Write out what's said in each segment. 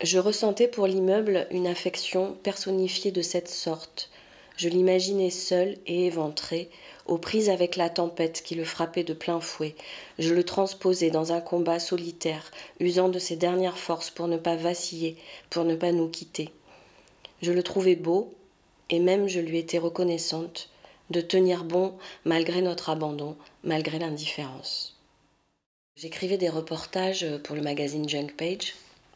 Je ressentais pour l'immeuble une affection personnifiée de cette sorte. Je l'imaginais seul et éventré, aux prises avec la tempête qui le frappait de plein fouet. Je le transposais dans un combat solitaire, usant de ses dernières forces pour ne pas vaciller, pour ne pas nous quitter. Je le trouvais beau, et même je lui étais reconnaissante de tenir bon malgré notre abandon, malgré l'indifférence. J'écrivais des reportages pour le magazine Junk Page.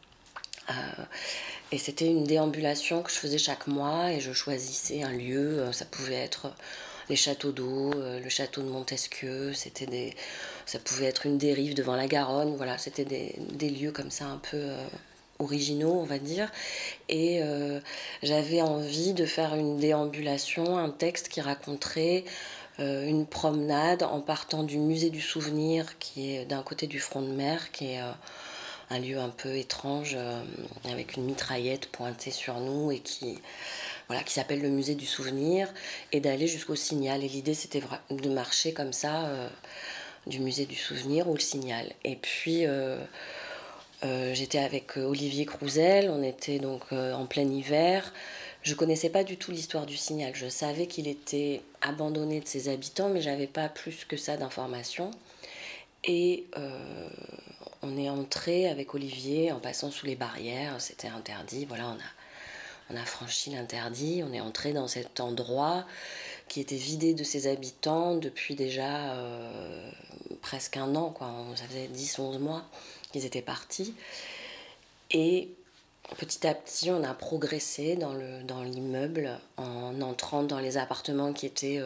Et c'était une déambulation que je faisais chaque mois et je choisissais un lieu. Ça pouvait être les châteaux d'eau, le château de Montesquieu, ça pouvait être une dérive devant la Garonne. Voilà, c'était des lieux comme ça un peu originaux, on va dire. Et j'avais envie de faire une déambulation, un texte qui raconterait une promenade en partant du musée du souvenir qui est d'un côté du front de mer, qui est un lieu un peu étrange avec une mitraillette pointée sur nous et qui s'appelle le musée du souvenir, et d'aller jusqu'au Signal. Et l'idée c'était de marcher comme ça du musée du souvenir au Signal. Et puis j'étais avec Olivier Crouzel, on était donc en plein hiver. Je connaissais pas du tout l'histoire du Signal. Je savais qu'il était abandonné de ses habitants, mais j'avais pas plus que ça d'informations. Et on est entré avec Olivier en passant sous les barrières, c'était interdit. Voilà, on a franchi l'interdit, on est entré dans cet endroit qui était vidé de ses habitants depuis déjà presque un an, quoi. Ça faisait 10-11 mois qu'ils étaient partis. Et petit à petit, on a progressé dans l'immeuble en entrant dans les appartements qui étaient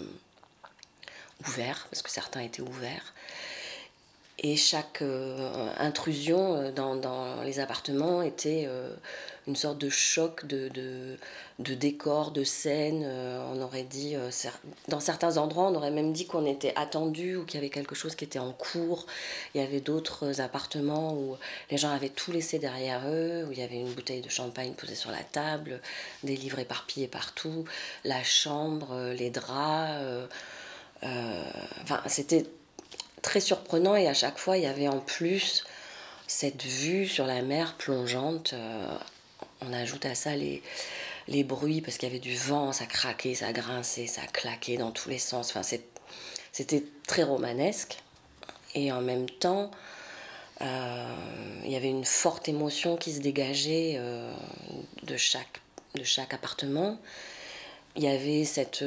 ouverts, parce que certains étaient ouverts. Et chaque intrusion dans les appartements était une sorte de choc de décor, de scène. On aurait dit, dans certains endroits, on aurait même dit qu'on était attendu ou qu'il y avait quelque chose qui était en cours. Il y avait d'autres appartements où les gens avaient tout laissé derrière eux, où il y avait une bouteille de champagne posée sur la table, des livres éparpillés partout, la chambre, les draps. Enfin, c'était très surprenant, et à chaque fois il y avait en plus cette vue sur la mer plongeante. On ajoute à ça les bruits, parce qu'il y avait du vent, ça craquait, ça grinçait, ça claquait dans tous les sens. Enfin, c'était très romanesque, et en même temps il y avait une forte émotion qui se dégageait de chaque appartement. Il y avait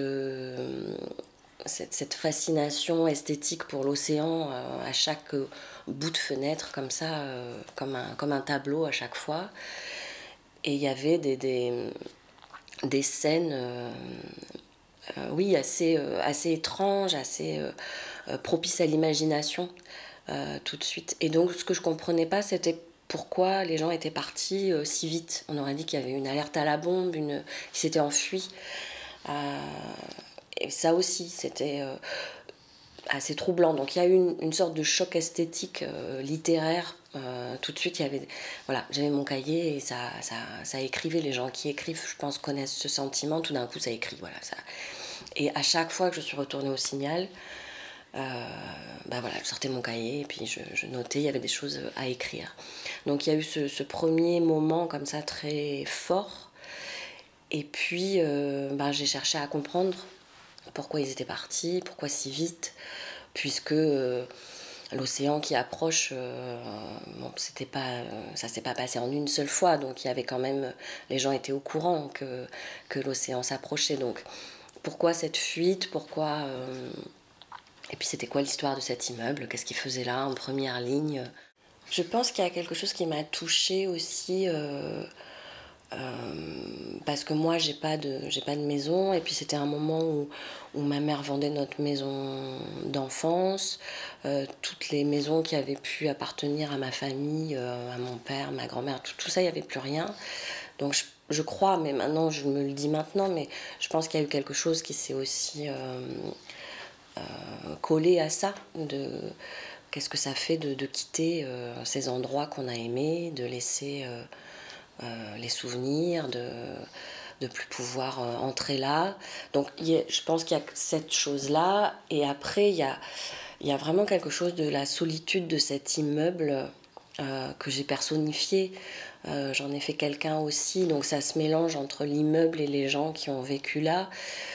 cette fascination esthétique pour l'océan à chaque bout de fenêtre, comme ça, comme un tableau à chaque fois. Et il y avait des scènes, oui, assez étranges, assez propices à l'imagination tout de suite. Et donc, ce que je comprenais pas, c'était pourquoi les gens étaient partis si vite. On aurait dit qu'il y avait une alerte à la bombe, qui s'était enfuie. Et ça aussi, c'était assez troublant. Donc il y a eu une sorte de choc esthétique, littéraire. Tout de suite, j'avais mon cahier et ça écrivait. Les gens qui écrivent, je pense, connaissent ce sentiment. Tout d'un coup, ça écrit. Voilà, ça. Et à chaque fois que je suis retournée au Signal, je sortais mon cahier et puis je notais. Il y avait des choses à écrire. Donc il y a eu ce premier moment comme ça très fort. Et puis j'ai cherché à comprendre pourquoi ils étaient partis, pourquoi si vite, puisque l'océan qui approche, ça s'est pas passé en une seule fois, donc il y avait quand même, les gens étaient au courant que l'océan s'approchait. Donc pourquoi cette fuite, et puis c'était quoi l'histoire de cet immeuble, qu'est-ce qu'il faisait là en première ligne. Je pense qu'il y a quelque chose qui m'a touchée aussi. Parce que moi j'ai pas de maison, et puis c'était un moment où ma mère vendait notre maison d'enfance, toutes les maisons qui avaient pu appartenir à ma famille, à mon père, ma grand-mère, tout ça, il n'y avait plus rien. Donc je crois, mais maintenant je me le dis maintenant, mais je pense qu'il y a eu quelque chose qui s'est aussi collé à ça, de qu'est-ce que ça fait de quitter ces endroits qu'on a aimés, de laisser les souvenirs, de plus pouvoir entrer là. Donc je pense qu'il y a cette chose-là. Et après, il y a vraiment quelque chose de la solitude de cet immeuble que j'ai personnifié. J'en ai fait quelqu'un aussi, donc ça se mélange entre l'immeuble et les gens qui ont vécu là.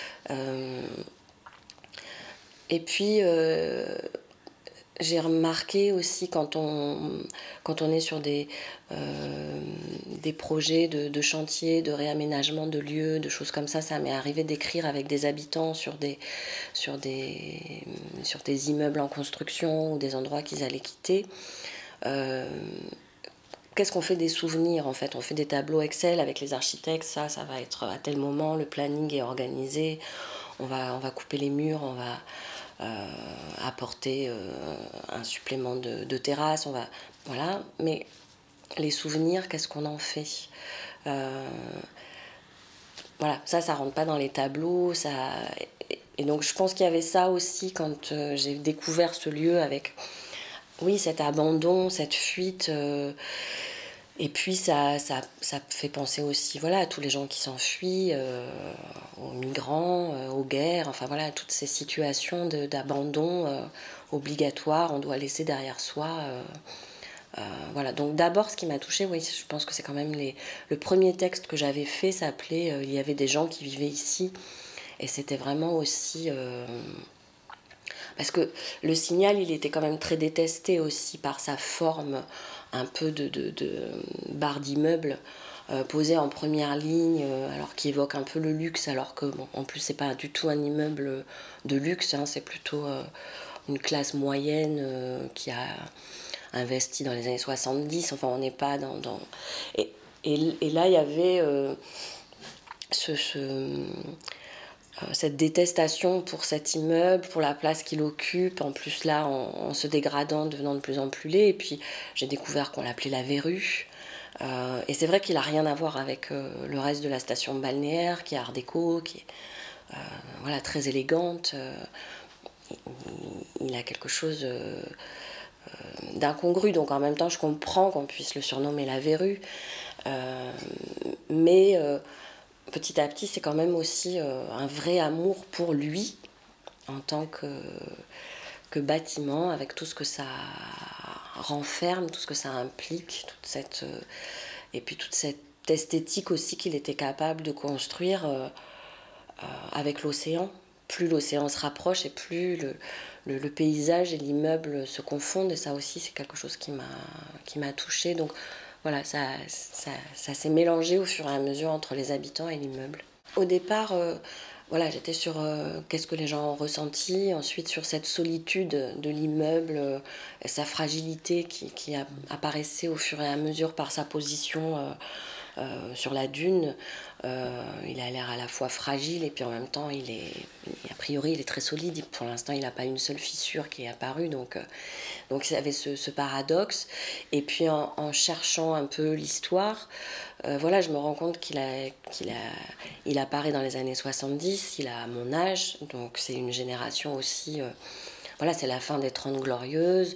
Et puis, j'ai remarqué aussi quand on est sur des projets de chantier, de réaménagement de lieux, de choses comme ça m'est arrivé d'écrire avec des habitants sur des immeubles en construction ou des endroits qu'ils allaient quitter. Qu'est-ce qu'on fait des souvenirs en fait? On fait des tableaux Excel avec les architectes, ça va être à tel moment, le planning est organisé, on va couper les murs, on va apporter un supplément de terrasse, voilà. Mais les souvenirs, qu'est-ce qu'on en fait? Voilà, ça rentre pas dans les tableaux, et donc je pense qu'il y avait ça aussi quand j'ai découvert ce lieu avec, oui, cet abandon, cette fuite. Et puis ça fait penser aussi, voilà, à tous les gens qui s'enfuient, aux migrants, aux guerres, enfin voilà, à toutes ces situations d'abandon obligatoire, on doit laisser derrière soi. Voilà, donc d'abord ce qui m'a touchée, oui, je pense que c'est quand même le premier texte que j'avais fait s'appelait Il y avait des gens qui vivaient ici. Et c'était vraiment aussi... parce que le Signal, il était quand même très détesté aussi par sa forme un peu de bar d'immeuble posé en première ligne, alors qui évoque un peu le luxe, alors que, bon, en plus, c'est pas du tout un immeuble de luxe, hein, c'est plutôt une classe moyenne qui a investi dans les années 70. Enfin, on n'est pas dans... Et là, il y avait cette détestation pour cet immeuble, pour la place qu'il occupe, en plus là en se dégradant, devenant de plus en plus laid. Et puis j'ai découvert qu'on l'appelait la Verrue. Et c'est vrai qu'il n'a rien à voir avec le reste de la station balnéaire, qui est art déco, qui est voilà, très élégante. Il a quelque chose d'incongru, donc en même temps je comprends qu'on puisse le surnommer la Verrue. Mais petit à petit, c'est quand même aussi un vrai amour pour lui en tant que bâtiment, avec tout ce que ça renferme, tout ce que ça implique, et puis toute cette esthétique aussi qu'il était capable de construire avec l'océan. Plus l'océan se rapproche et plus le paysage et l'immeuble se confondent, et ça aussi c'est quelque chose qui m'a touchée. Donc voilà, ça s'est mélangé au fur et à mesure entre les habitants et l'immeuble. Au départ, voilà, j'étais sur qu'est-ce que les gens ont ressenti, ensuite sur cette solitude de l'immeuble, sa fragilité qui apparaissait au fur et à mesure par sa position sur la dune. Il a l'air à la fois fragile et puis en même temps, a priori, il est très solide. Pour l'instant, il n'a pas une seule fissure qui est apparue, donc il y avait ce paradoxe. Et puis en cherchant un peu l'histoire, voilà, je me rends compte il apparaît dans les années 70, il a mon âge, donc c'est une génération aussi, voilà, c'est la fin des 30 glorieuses.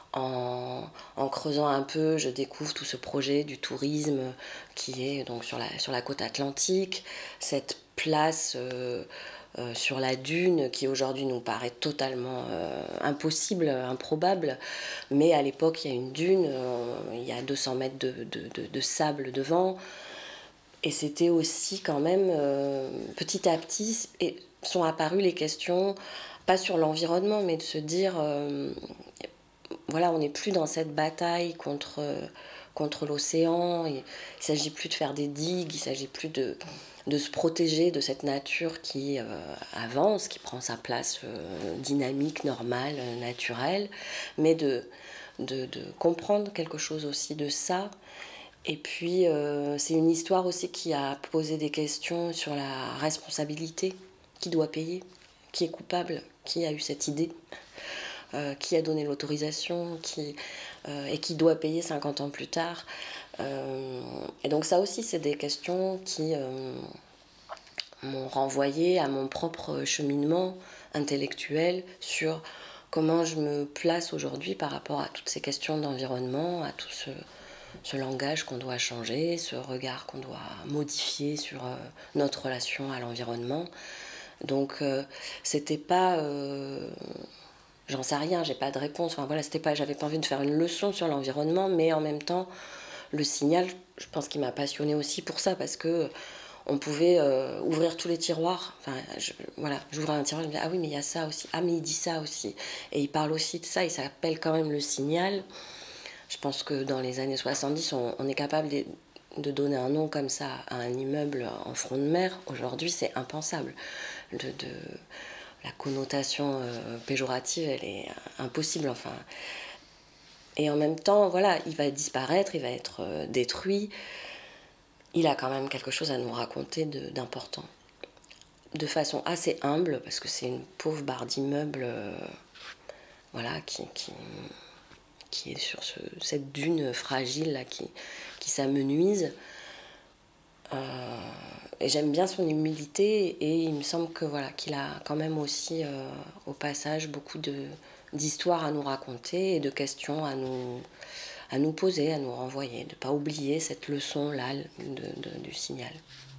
En creusant un peu, je découvre tout ce projet du tourisme qui est donc sur la côte atlantique, cette place sur la dune qui aujourd'hui nous paraît totalement impossible, improbable, mais à l'époque il y a une dune, il y a 200 mètres de sable devant, et c'était aussi quand même petit à petit sont apparues les questions, pas sur l'environnement, mais de se dire voilà, on n'est plus dans cette bataille contre l'océan. Il ne s'agit plus de faire des digues, il ne s'agit plus de se protéger de cette nature qui avance, qui prend sa place dynamique, normale, naturelle, mais de comprendre quelque chose aussi de ça. Et puis, c'est une histoire aussi qui a posé des questions sur la responsabilité. Qui doit payer? Qui est coupable? Qui a eu cette idée? Qui a donné l'autorisation, et qui doit payer 50 ans plus tard. Et donc ça aussi, c'est des questions qui m'ont renvoyé à mon propre cheminement intellectuel sur comment je me place aujourd'hui par rapport à toutes ces questions d'environnement, à tout ce langage qu'on doit changer, ce regard qu'on doit modifier sur notre relation à l'environnement. Donc c'était pas... j'en sais rien, j'ai pas de réponse. Enfin voilà, j'avais pas envie de faire une leçon sur l'environnement, mais en même temps, le signal, je pense qu'il m'a passionnée aussi pour ça, parce que on pouvait ouvrir tous les tiroirs. Enfin, voilà, j'ouvrais un tiroir, je me disais, ah oui, mais il y a ça aussi. Ah, mais il dit ça aussi. Et il parle aussi de ça, il s'appelle quand même le signal. Je pense que dans les années 70, on est capable de donner un nom comme ça à un immeuble en front de mer. Aujourd'hui, c'est impensable. La connotation péjorative, elle est impossible. Enfin. Et en même temps, voilà, il va disparaître, il va être détruit. Il a quand même quelque chose à nous raconter d'important. De façon assez humble, parce que c'est une pauvre barre d'immeuble voilà, qui est sur cette dune fragile là, qui s'amenuise. Et j'aime bien son humilité, et il me semble que voilà, qu'il a quand même aussi au passage beaucoup d'histoires à nous raconter et de questions à nous poser, à nous renvoyer, de ne pas oublier cette leçon-là du signal.